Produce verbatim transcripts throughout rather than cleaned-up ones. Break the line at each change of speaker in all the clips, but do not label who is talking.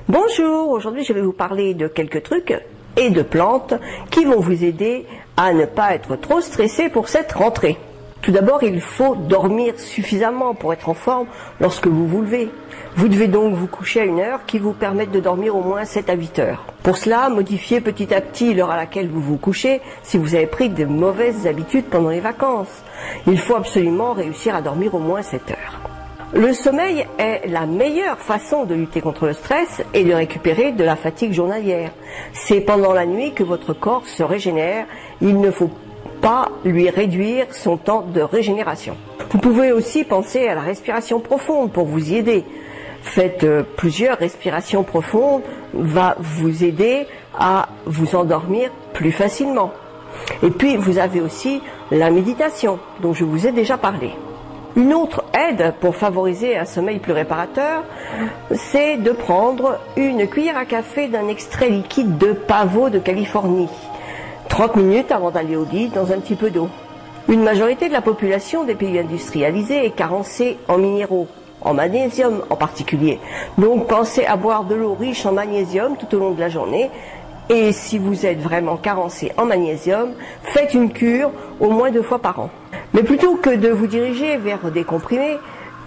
Bonjour, aujourd'hui je vais vous parler de quelques trucs et de plantes qui vont vous aider à ne pas être trop stressé pour cette rentrée. Tout d'abord, il faut dormir suffisamment pour être en forme lorsque vous vous levez. Vous devez donc vous coucher à une heure qui vous permette de dormir au moins sept à huit heures. Pour cela, modifiez petit à petit l'heure à laquelle vous vous couchez si vous avez pris de mauvaises habitudes pendant les vacances. Il faut absolument réussir à dormir au moins sept heures. Le sommeil est la meilleure façon de lutter contre le stress et de récupérer de la fatigue journalière. C'est pendant la nuit que votre corps se régénère. Il ne faut pas lui réduire son temps de régénération. Vous pouvez aussi penser à la respiration profonde pour vous y aider. Faites plusieurs respirations profondes, va vous aider à vous endormir plus facilement. Et puis vous avez aussi la méditation dont je vous ai déjà parlé. Une autre aide pour favoriser un sommeil plus réparateur, c'est de prendre une cuillère à café d'un extrait liquide de pavot de Californie, trente minutes avant d'aller au lit dans un petit peu d'eau. Une majorité de la population des pays industrialisés est carencée en minéraux, en magnésium en particulier. Donc pensez à boire de l'eau riche en magnésium tout au long de la journée. Et si vous êtes vraiment carencé en magnésium, faites une cure au moins deux fois par an. Mais plutôt que de vous diriger vers des comprimés,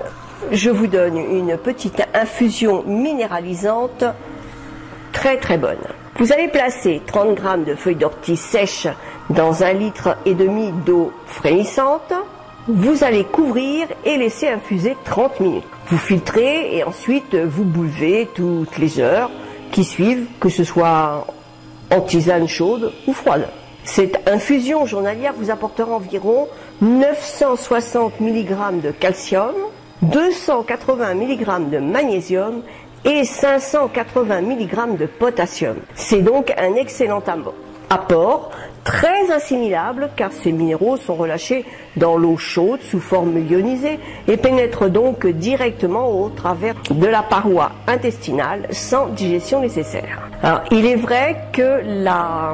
je vous donne une petite infusion minéralisante très très bonne. Vous allez placer trente grammes de feuilles d'ortie sèches dans un litre et demi d'eau frémissante. Vous allez couvrir et laisser infuser trente minutes. Vous filtrez et ensuite vous buvez toutes les heures qui suivent, que ce soit en tisane chaude ou froide. Cette infusion journalière vous apportera environ neuf cent soixante milligrammes de calcium, deux cent quatre-vingts milligrammes de magnésium et cinq cent quatre-vingts milligrammes de potassium. C'est donc un excellent apport, très assimilable car ces minéraux sont relâchés dans l'eau chaude sous forme ionisée et pénètrent donc directement au travers de la paroi intestinale sans digestion nécessaire. Alors, il est vrai que la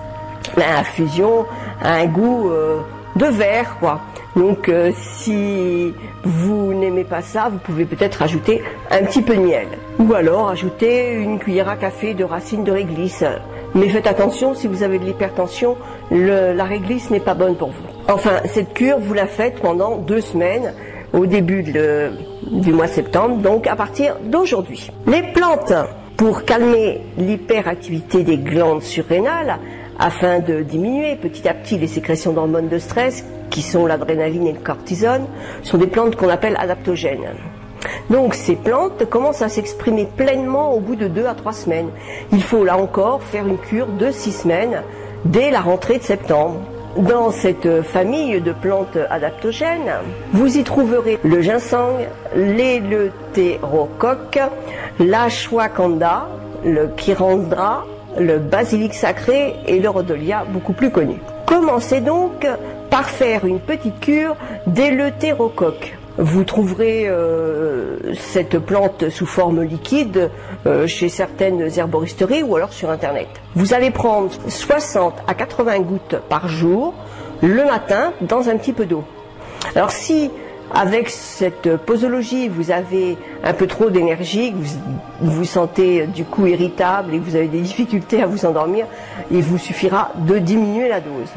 l'infusion a un goût euh, de verre, quoi. Donc euh, si vous n'aimez pas ça, vous pouvez peut-être ajouter un petit peu de miel. Ou alors ajouter une cuillère à café de racines de réglisse. Mais faites attention, si vous avez de l'hypertension, la réglisse n'est pas bonne pour vous. Enfin, cette cure, vous la faites pendant deux semaines, au début de, du mois de septembre, donc à partir d'aujourd'hui. Les plantes, pour calmer l'hyperactivité des glandes surrénales, afin de diminuer petit à petit les sécrétions d'hormones de stress, qui sont l'adrénaline et le cortisone, sont des plantes qu'on appelle adaptogènes. Donc ces plantes commencent à s'exprimer pleinement au bout de deux à trois semaines. Il faut là encore faire une cure de six semaines dès la rentrée de septembre. Dans cette famille de plantes adaptogènes, vous y trouverez le ginseng, l'éleutérocoque, l'ashwagandha, le kirandrah, le basilic sacré et le rhodolia, beaucoup plus connu. Commencez donc par faire une petite cure d'éleutérocoque. Vous trouverez euh, cette plante sous forme liquide euh, chez certaines herboristeries ou alors sur internet. Vous allez prendre soixante à quatre-vingts gouttes par jour le matin dans un petit peu d'eau. Alors si avec cette posologie vous avez un peu trop d'énergie, que vous vous sentez du coup irritable et que vous avez des difficultés à vous endormir, il vous suffira de diminuer la dose.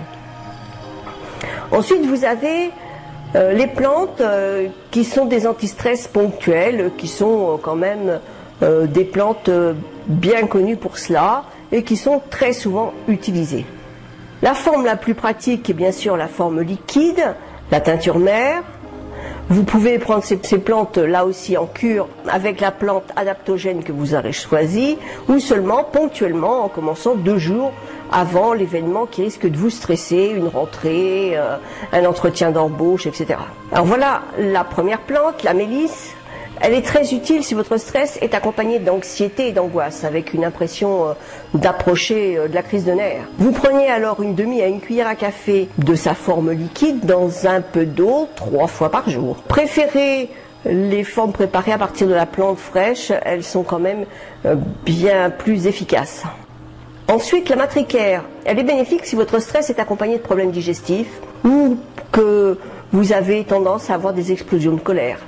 Ensuite vous avez Euh, les plantes euh, qui sont des antistress ponctuels, qui sont euh, quand même euh, des plantes euh, bien connues pour cela et qui sont très souvent utilisées. La forme la plus pratique est bien sûr la forme liquide, la teinture mère. Vous pouvez prendre ces, ces plantes là aussi en cure avec la plante adaptogène que vous aurez choisie ou seulement ponctuellement en commençant deux jours avant l'événement qui risque de vous stresser, une rentrée, euh, un entretien d'embauche, et cetera. Alors voilà la première plante, la mélisse. Elle est très utile si votre stress est accompagné d'anxiété et d'angoisse, avec une impression euh, d'approcher euh, de la crise de nerfs. Vous prenez alors une demi à une cuillère à café de sa forme liquide dans un peu d'eau trois fois par jour. Préférez les formes préparées à partir de la plante fraîche, elles sont quand même euh, bien plus efficaces. Ensuite, la matricaire, elle est bénéfique si votre stress est accompagné de problèmes digestifs ou que vous avez tendance à avoir des explosions de colère.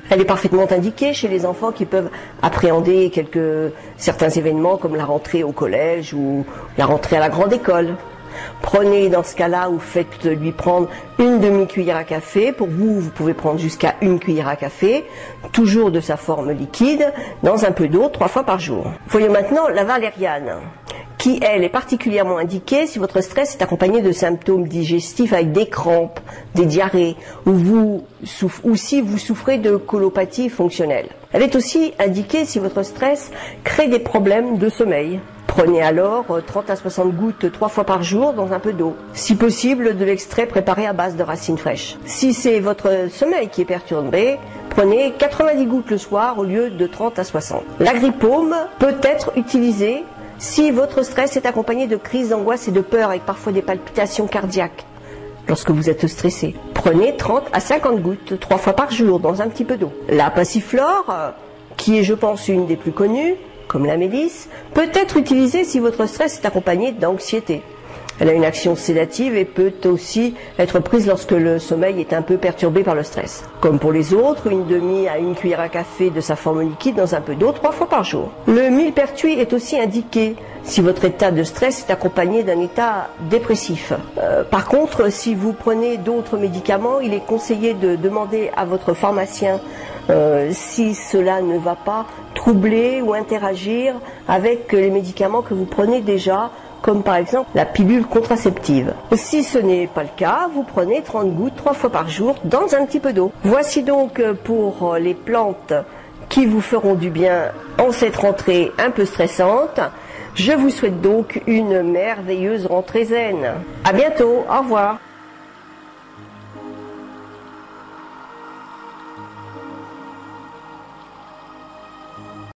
Elle est parfaitement indiquée chez les enfants qui peuvent appréhender quelques, certains événements comme la rentrée au collège ou la rentrée à la grande école. Prenez dans ce cas-là, ou faites-lui prendre une demi-cuillère à café. Pour vous, vous pouvez prendre jusqu'à une cuillère à café, toujours de sa forme liquide, dans un peu d'eau, trois fois par jour. Voyons maintenant la valériane, qui, elle, est particulièrement indiquée si votre stress est accompagné de symptômes digestifs avec des crampes, des diarrhées, ou, vous, ou si vous souffrez de colopathie fonctionnelle. Elle est aussi indiquée si votre stress crée des problèmes de sommeil. Prenez alors trente à soixante gouttes trois fois par jour dans un peu d'eau. Si possible, de l'extrait préparé à base de racines fraîches. Si c'est votre sommeil qui est perturbé, prenez quatre-vingt-dix gouttes le soir au lieu de trente à soixante. L'agripaume peut être utilisé si votre stress est accompagné de crises d'angoisse et de peur avec parfois des palpitations cardiaques. Lorsque vous êtes stressé, prenez trente à cinquante gouttes trois fois par jour dans un petit peu d'eau. La passiflore, qui est je pense une des plus connues, comme la mélisse, peut être utilisée si votre stress est accompagné d'anxiété. Elle a une action sédative et peut aussi être prise lorsque le sommeil est un peu perturbé par le stress. Comme pour les autres, une demi à une cuillère à café de sa forme liquide dans un peu d'eau trois fois par jour. Le millepertuis est aussi indiqué si votre état de stress est accompagné d'un état dépressif. Euh, par contre, si vous prenez d'autres médicaments, il est conseillé de demander à votre pharmacien euh, si cela ne va pas troubler ou interagir avec les médicaments que vous prenez déjà, comme par exemple la pilule contraceptive. Si ce n'est pas le cas, vous prenez trente gouttes trois fois par jour dans un petit peu d'eau. Voici donc pour les plantes qui vous feront du bien en cette rentrée un peu stressante. Je vous souhaite donc une merveilleuse rentrée zen. À bientôt, au revoir.